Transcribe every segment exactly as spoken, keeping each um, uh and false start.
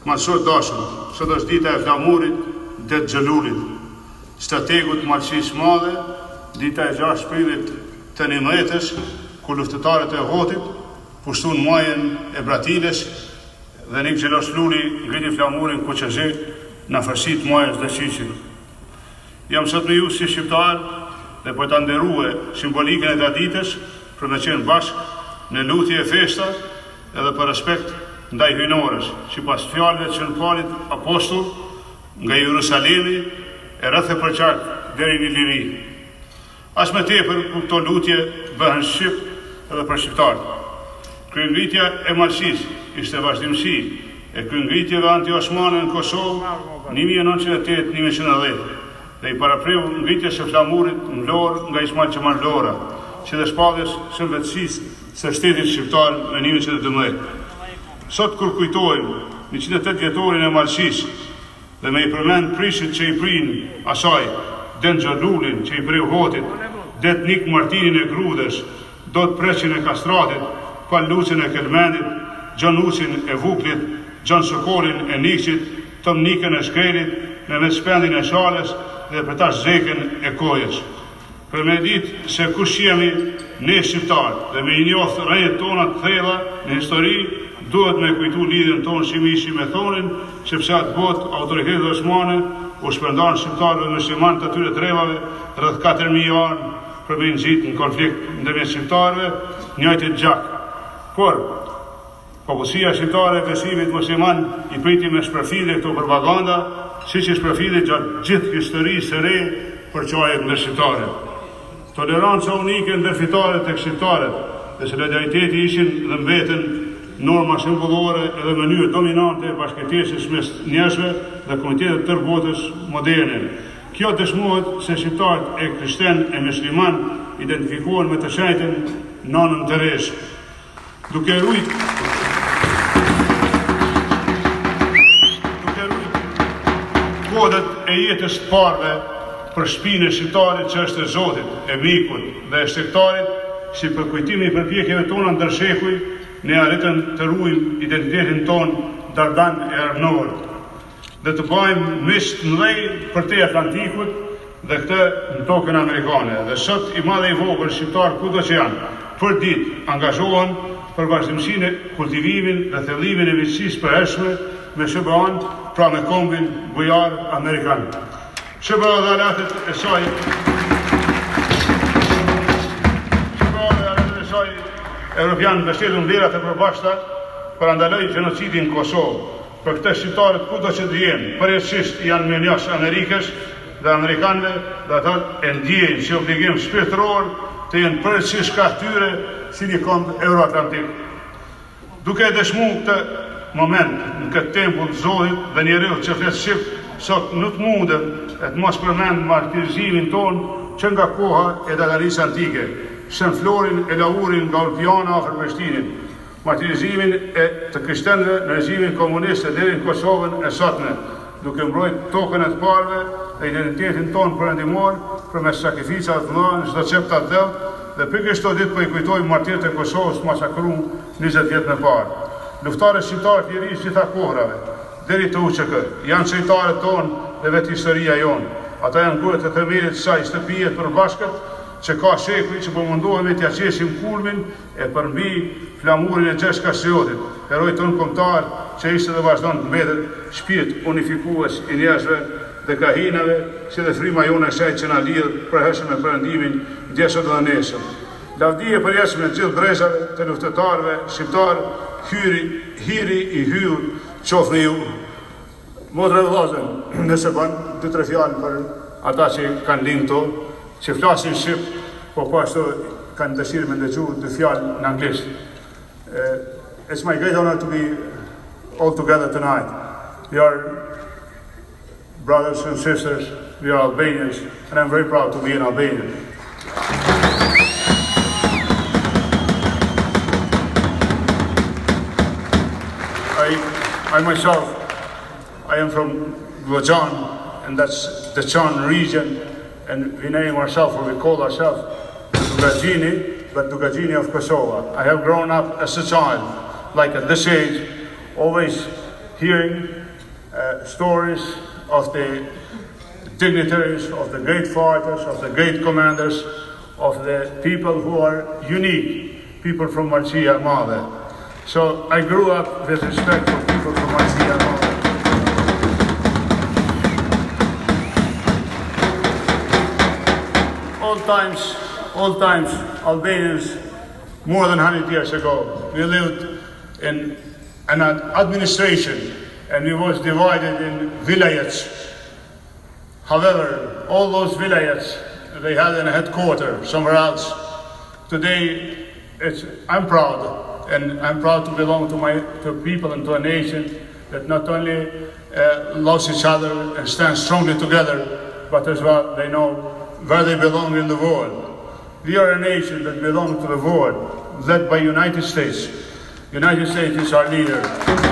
Ma sot dashur, sot është dita e flamurit, det xhelurit, strategut marxist madhe, dita e gjashtë prillit të njëmbëdhjetës, ku luftëtarët e Hotit pushtun majën e Bratiles dhe Nik Xhelosluli ngriti flamurin Kuqezhi në afërsitë majës dhe Qiqit. Jam sot me ju si shqiptar dhe për ta nderue simbolikën e traditës për me qenë bashkë në lutje e festa edhe për respekt ndaj hyjnorës, sipas fjalëve që në palit apostull nga Jerusalemi e rreth e përqark deri në Liri. As më tepër ku këto lutje bëhen shqip edhe për shqiptarët. Kryengritja e Malqis ishte vazhdimsi e kryengritjeve anti-osmane në Kosovë një mijë e nëntëqind e tetë një mijë e nëntëqind e dhjetë dhe i parapreu ngritjes së flamurit në Vlorë nga Ismail Qemal Vlora, që dhe shpalljes së vetësisë së shtetit shqiptar në një mijë e nëntëqind e dymbëdhjetë. Sot kur kujtojmë njëqind e tetë vjetorin e Malqis dhe me i përmend prishit që i prin asaj, Den Xhelulin që i preu Hotit, Det Nik Martinin e Grudesh, Dot Preqin e Kastratit, Pal Lucin e Kelmendit, Gjon Usin e Vuklit, Gjon Sokolin e Nikqit, Tom Nikën e Shkrelit, Mehmet Shpendin e Shales dhe për tash Zekën e Kojës. Për me ditë se kush jemi ne shqiptarë dhe me i njohë rrejët tona të thella në histori, duhet me kujtu lidhjen tonë shimi me thonin, sepse atë botë autoritetet osmane u shpërndan shqiptarëve musliman të atyre trevave rreth katër mijë anë për me nxitë në konflikt ndërmjet shqiptarëve, njëjtit gjak. Por popullsia shqiptare e besimit musliman i priti me shpërfillje këto propaganda, siç i shpërfilli gjatë gjithë historisë së re për çajet ndër shqiptarët. Toleranca unike ndër fetaret tek shqiptarët dhe solidariteti ishin dhe mbeten norma shembullore edhe mënyrë dominante e bashkëjetesës mes njerëzve dhe komunitetet tërë botës moderne. Kjo dëshmohet se shqiptarët e krishterë e musliman identifikohen me të shenjtën Nanën Teresë. Duke rujt duke rujt kodet e jetës të parëve për shpinën e shqiptarit që është e Zotit, e mikut dhe e shtektarit, si për kujtimi i përpjekjeve tona ndër shekuj, ne arritëm të ruajmë identitetin ton dardan e arnor dhe të bëjmë mish të mëdhej për te Atlantikut dhe këtë në tokën amerikane. Dhe sot i madhe i vogël shqiptar kudo që janë, për ditë angazhohen për vazhdimsinë e kultivimin dhe thellimin e miqësisë përhershme me S B A-n, pra me kombin bujar amerikan. S B A dhe alatet e saj S B A dhe alatet e saj Europian mbështetën vlerat e përbashkëta për andaloj gjenocidin në Kosovë. Për këtë shqiptarët kudo që të jenë, përjetësisht janë menjash Amerikës dhe Amerikanëve dhe ata e ndjejnë si obligim shpirtëror të jenë përjetësisht ka tyre si një komb euroatlantik. Duke e dëshmu këtë moment në këtë tempull të Zotit dhe njeriu që flet shqip, sot nuk mundem e të mos përmend martirizimin ton që nga koha e dalarisë antike, Shën Florin e Laurin nga Ulpiana afër Prishtinit, martirizimin e të krishterëve në regjimin komunist e deri në Kosovën e sotme, duke mbrojtë tokën e të parëve dhe identitetin ton perëndimor përmes sakrificave të mëdha në çdo çep të atë dhe pikërisht këto ditë po i kujtojmë martirët e Kosovës masakruar njëzet vjet më parë. Luftarët shqiptarë të lirisë gjitha kohrave, deri te U Q K, janë çejtarët tonë dhe vetë historia jonë. Ata janë gurët e themelit të kësaj shtëpie të përbashkët që ka shekuj që po mundohemi t'ja qesim kulmin e përmbi flamurin e Gjergj Kastriotit, heroj tonë kombëtar që ishte dhe vazhdon të mbetet shpirt unifikues i njerëzve dhe kahinave, si dhe frima jone e saj që na lidh përhershëm me perëndimin ndjesot dhe nesër. Lavdije përjetshme të gjithë brezave të luftëtarëve shqiptar, hyri, hiri i hyrë qoftë në ju. Motra dhe vllazën, nëse ban dy tre fjalë për ata që kanë lindë që flasin shqip, po po ashtu kanë dëshirë me ndëgju dy fjalë në anglisht. Uh, it's my great honor to be all together tonight. We are brothers and sisters, we are Albanians, and I'm very proud to be an Albanian. I, I myself, I am from Vllazon, and that's the Çan region, and we name ourselves, or we call ourselves, Dugagjini, but Dugagjini of Kosovo. I have grown up as a child, like at this age, always hearing uh, stories of the dignitaries, of the great fighters, of the great commanders, of the people who are unique, people from Marcia Male. So I grew up with respect for people from Marcia Male. Old times, old times, Albanians, more than one hundred years ago, we lived in an administration and we was divided in vilayets. However, all those vilayets, they had a headquarters somewhere else. Today, it's, I'm proud, and I'm proud to belong to my to people and to a nation that not only uh, loves each other and stands strongly together, but as well they know where they belong in the world. We are a nation that belongs to the world, led by United States. United States is our leader.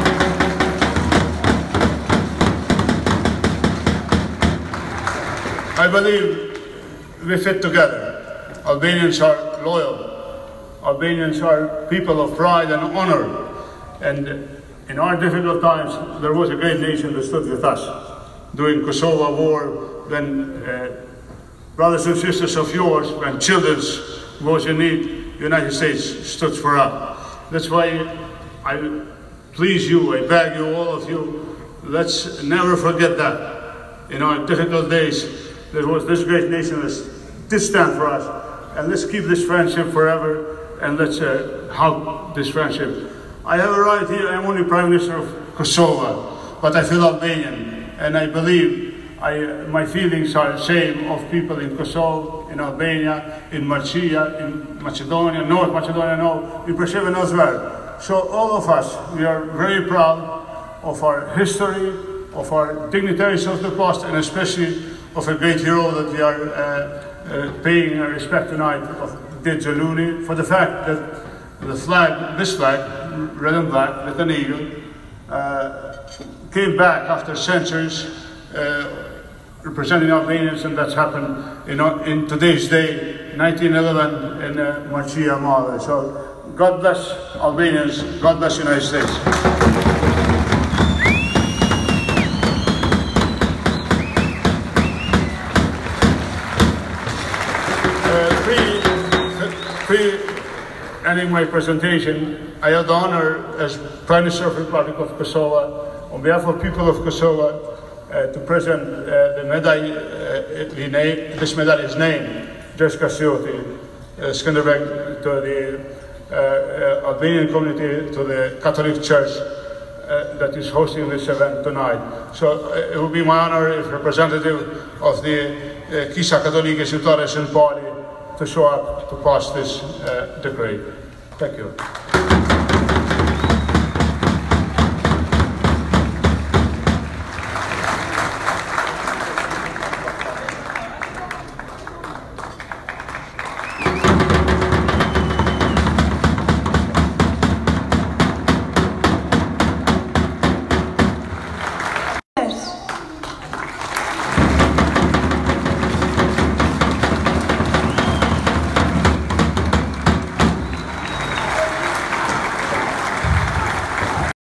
I believe we fit together. Albanians are loyal. Albanians are people of pride and honor. And in our difficult times, there was a great nation that stood with us. During Kosovo War, when uh, brothers and sisters of yours, when children was in need, the United States stood for us. That's why I please you, I beg you, all of you, let's never forget that. In our difficult days, there was this great nation that did stand for us. And let's keep this friendship forever, and let's uh, help this friendship. I have arrived here, I'm only Prime Minister of Kosovo, but I feel Albanian, and I believe I, my feelings are the same of people in Kosovo, in Albania, in Marcia, in Macedonia, North Macedonia, no, in Preševo as well. So all of us, we are very proud of our history, of our dignitaries of the past, and especially of a great hero that we are uh, uh, paying our respect tonight, of Dit Xhaluni, for the fact that the flag, this flag, red and black, with an eagle, uh, came back after centuries, uh, representing Albanians, and that's happened in, in today's day, nineteen eleven, in uh, Marcia Male. So God bless Albanians, God bless the United States. Uh, pre, pre ending my presentation, I had the honor as Prime Minister of the Republic of Kosovo, on behalf of people of Kosovo, Uh, to present uh, the medal, uh, the name, this medal is named Gjergj Kasioti, uh, Skanderbeg, to the uh, uh, Albanian community, to the Catholic Church uh, that is hosting this event tonight. So uh, it would be my honor if representative of the uh, Kisa Katolike Shqiptare Saint Pauli to show up to pass this uh, decree. Thank you.